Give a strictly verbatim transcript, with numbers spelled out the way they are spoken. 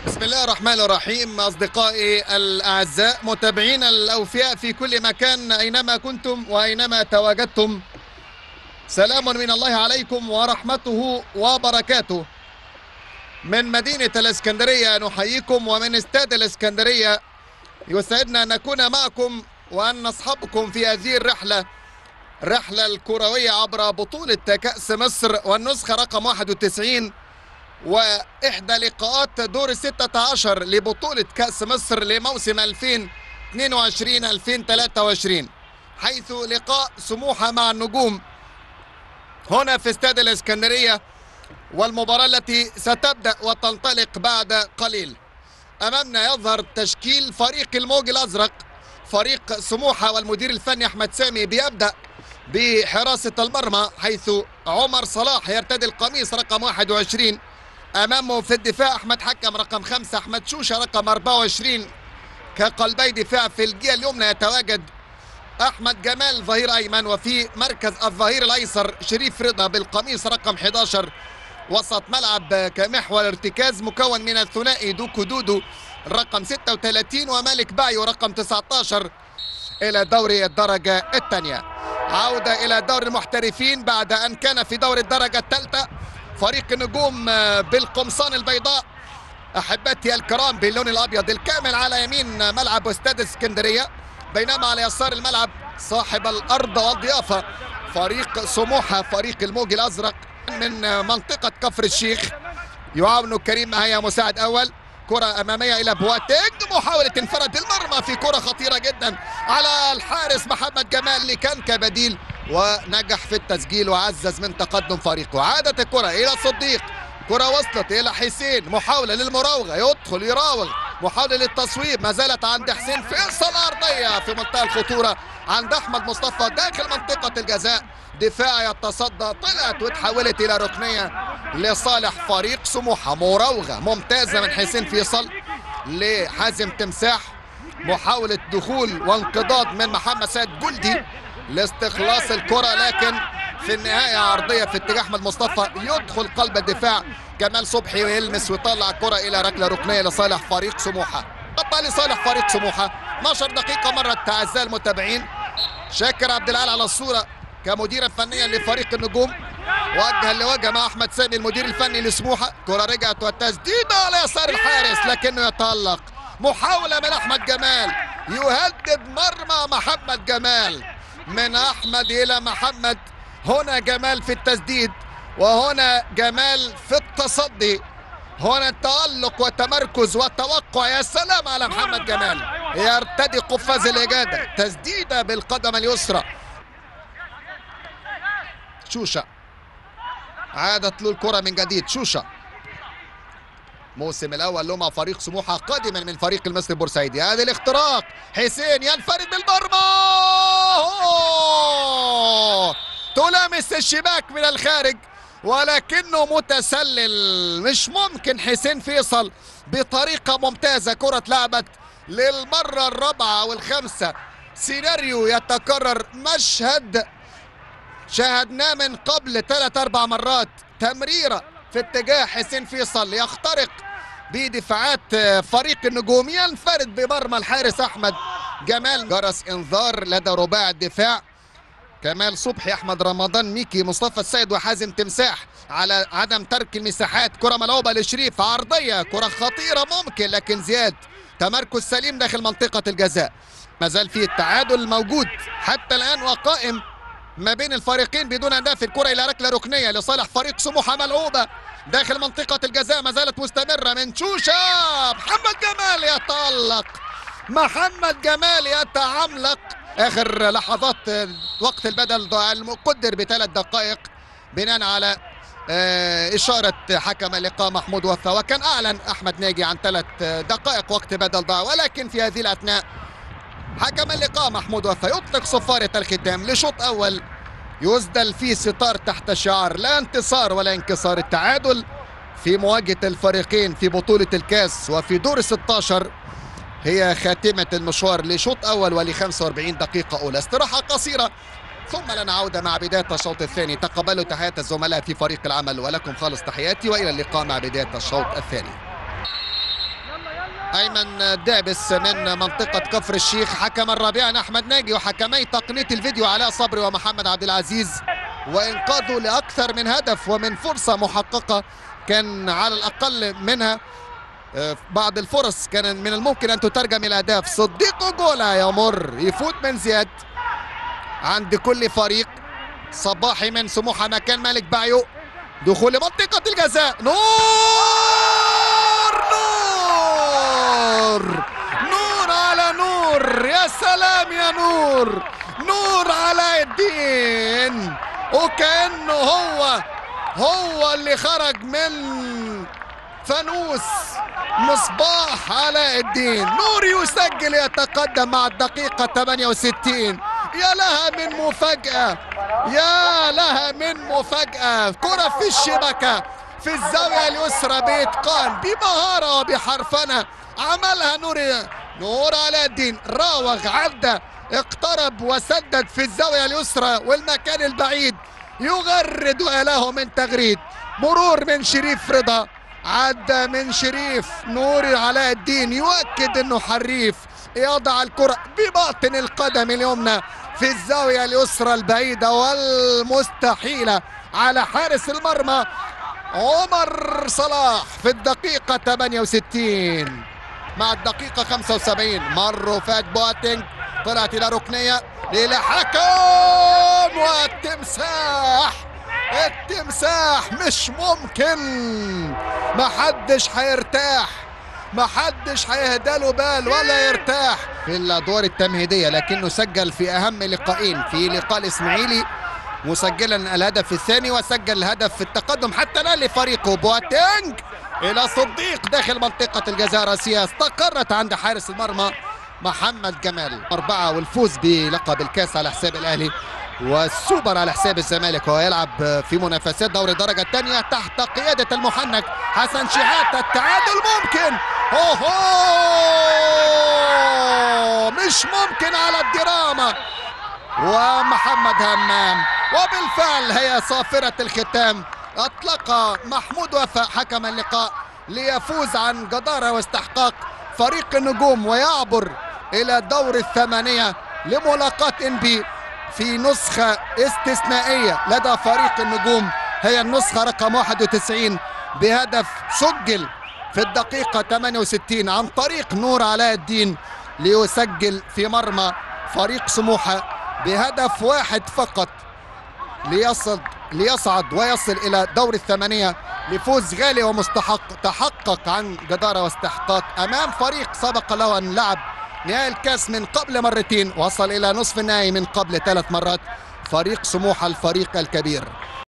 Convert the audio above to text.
بسم الله الرحمن الرحيم. أصدقائي الأعزاء، متابعين الأوفياء في كل مكان أينما كنتم وأينما تواجدتم، سلام من الله عليكم ورحمته وبركاته. من مدينة الإسكندرية نحييكم، ومن استاد الإسكندرية يسعدنا أن نكون معكم وأن نصحبكم في هذه الرحلة الرحلة الكروية عبر بطولة كأس مصر والنسخة رقم واحد وتسعين، وإحدى لقاءات دور الستة عشر لبطولة كأس مصر لموسم ألفين واثنين وعشرين ألفين وثلاثة وعشرين، حيث لقاء سموحة مع النجوم هنا في استاد الإسكندرية، والمباراة التي ستبدأ وتنطلق بعد قليل. أمامنا يظهر تشكيل فريق الموج الأزرق. فريق سموحة والمدير الفني أحمد سامي بيبدأ بحراسة المرمى، حيث عمر صلاح يرتدي القميص رقم واحد وعشرين. أمامه في الدفاع أحمد حكم رقم خمسة، أحمد شوشة رقم أربعة وعشرين. كقلبي دفاع في الجهة اليمنى يتواجد أحمد جمال ظهير أيمن، وفي مركز الظهير الأيسر شريف رضا بالقميص رقم أحد عشر. وسط ملعب كمحور ارتكاز مكون من الثنائي دوكو دودو رقم ستة وثلاثين ومالك بايو رقم تسعة عشر إلى دوري الدرجة الثانية. عودة إلى دور المحترفين بعد أن كان في دور الدرجة الثالثة. فريق النجوم بالقمصان البيضاء أحبتي الكرام باللون الأبيض الكامل على يمين ملعب استاد اسكندرية، بينما على يسار الملعب صاحب الأرض والضيافة فريق سموحة فريق الموج الأزرق من منطقة كفر الشيخ. يعاون كريم مهيا مساعد أول. كرة أمامية إلى بواتينج، محاولة انفراد المرمى في كرة خطيرة جدا على الحارس محمد جمال اللي كان كبديل ونجح في التسجيل وعزز من تقدم فريقه. عادت الكرة إلى صديق، كرة وصلت إلى حسين، محاولة للمراوغة، يدخل يراوغ، محاولة للتصويب، ما زالت عند حسين فيصل أرضية في منتهى الخطورة عند أحمد مصطفى داخل منطقة الجزاء. دفاع يتصدى، طلعت وتحولت إلى ركنية لصالح فريق سموحة. مراوغة ممتازة من حسين فيصل لحازم تمساح، محاولة دخول وانقضاض من محمد سيد جلدي لاستخلاص الكرة، لكن في النهاية عرضية في اتجاه أحمد مصطفى، يدخل قلب الدفاع كمال صبحي ويلمس ويطلع الكرة إلى ركلة ركنية لصالح فريق سموحة. قطع لصالح فريق سموحة. اثناشر دقيقة مرت أعزائي المتابعين. شاكر عبد العال على الصورة كمديرا فنيا لفريق النجوم، وجها لوجه مع احمد سامي المدير الفني لسموحه. كره رجعت والتسديده على يسار الحارس لكنه يتالق. محاوله من احمد جمال، يهدد مرمى محمد جمال. من احمد الى محمد، هنا جمال في التسديد وهنا جمال في التصدي، هنا التألق والتمركز والتوقع. يا سلام على محمد جمال، يرتدي قفاز الاجاده. تسديده بالقدم اليسرى. شوشة عادت له الكرة من جديد. شوشة موسم الأول له مع فريق سموحة قادما من فريق المصري البورسعيدي. هذا الاختراق، حسين ينفرد بالمرمى، تلامس الشباك من الخارج ولكنه متسلل. مش ممكن. حسين فيصل بطريقة ممتازة. كرة لعبت للمرة الرابعة والخامسة. سيناريو يتكرر، مشهد شاهدناه من قبل ثلاث أربع مرات. تمريرة في اتجاه حسين فيصل، يخترق بدفاعات فريق النجوم، ينفرد بمرمى الحارس أحمد جمال. جرس إنذار لدى رباع الدفاع كمال صبحي، أحمد رمضان، ميكي، مصطفى السيد وحازم تمساح على عدم ترك المساحات. كرة ملعوبة لشريف، عرضية، كرة خطيرة ممكن، لكن زياد تمركز سليم داخل منطقة الجزاء. ما زال في التعادل موجود حتى الآن وقائم ما بين الفريقين بدون اهداف. الكره الى ركله ركنيه لصالح فريق سموحه ملعوبه داخل منطقه الجزاء، ما زالت مستمره من شوشه. محمد جمال يتالق، محمد جمال يتعملق. اخر لحظات وقت البدل المقدر بثلاث دقائق بناء على اشاره حكم اللقاء محمود وفا، وكان اعلن احمد ناجي عن ثلاث دقائق وقت بدل ضاع، ولكن في هذه الاثناء حكم اللقاء محمود وفا يطلق صفارة الختام لشوط أول يسدل فيه ستار تحت شعار لا انتصار ولا انكسار. التعادل في مواجهة الفريقين في بطولة الكاس وفي دور ستة عشر هي خاتمة المشوار لشوط أول ول خمسة وأربعين دقيقة أولى. استراحة قصيرة ثم لنا عودة مع بداية الشوط الثاني. تقبلوا تحيات الزملاء في فريق العمل ولكم خالص تحياتي، وإلى اللقاء مع بداية الشوط الثاني. أيمن دعبس من منطقة كفر الشيخ. حكم الرابع أحمد ناجي، وحكمي تقنية الفيديو علاء صبري ومحمد عبد العزيز. وإنقاذوا لأكثر من هدف ومن فرصة محققة كان على الأقل منها بعض الفرص كان من الممكن أن تترجم إلى أهداف. صديق جولا يمر يفوت من زياد عند كل فريق. صباحي من سموحة مكان مالك بايو، دخول لمنطقة الجزاء. نور نور نور على نور، يا سلام يا نور. نور علاء الدين، وكأنه هو هو اللي خرج من فانوس مصباح علاء الدين. نور يسجل، يتقدم مع الدقيقة ثمانية وستين. يا لها من مفاجأة، يا لها من مفاجأة. كرة في الشبكة في الزاوية اليسرى بإتقان بمهارة وبحرفنة عملها نور نور علاء الدين. راوغ، عدى، اقترب وسدد في الزاوية اليسرى والمكان البعيد. يغرد وله من تغريد. مرور من شريف رضا، عدى من شريف. نور علاء الدين يؤكد انه حريف، يضع الكرة بباطن القدم اليمنى في الزاوية اليسرى البعيدة والمستحيلة على حارس المرمى عمر صلاح في الدقيقة ثمانية وستين. مع الدقيقة خمسة وسبعين مر فات بواتينج، طلعت إلى ركنية للحكم والتمساح. التمساح مش ممكن، محدش هيرتاح، محدش هيهدى له بال ولا يرتاح في الادوار التمهيديه، لكنه سجل في اهم لقاءين، في لقاء الاسماعيلي مسجلا الهدف الثاني، وسجل الهدف في التقدم حتى الان لفريقه. بواتينج الى صديق داخل منطقه الجزاء، راسيه استقرت عند حارس المرمى محمد جمال. أربعة والفوز بلقب الكاس على حساب الأهلي والسوبر على حساب الزمالك، وهو يلعب في منافسات دوري الدرجة الثانية تحت قيادة المحنك حسن شحاتة. التعادل ممكن، أوهو مش ممكن على الدراما. ومحمد همام، وبالفعل هي صافرة الختام. أطلق محمود وفاء حكم اللقاء ليفوز عن جدارة واستحقاق فريق النجوم ويعبر إلى دور الثمانية لملاقاة إنبي في نسخة استثنائية لدى فريق النجوم. هي النسخة رقم واحد وتسعين بهدف سجل في الدقيقة ثمانية وستين عن طريق نور علاء الدين ليسجل في مرمى فريق سموحة بهدف واحد فقط ليصل ليصعد ويصل إلى دور الثمانية لفوز غالي ومستحق تحقق عن جدارة واستحقاق أمام فريق سبق له أن لعب نهائي الكاس من قبل مرتين، وصل إلى نصف النهائي من قبل ثلاث مرات. فريق سموحة الفريق الكبير.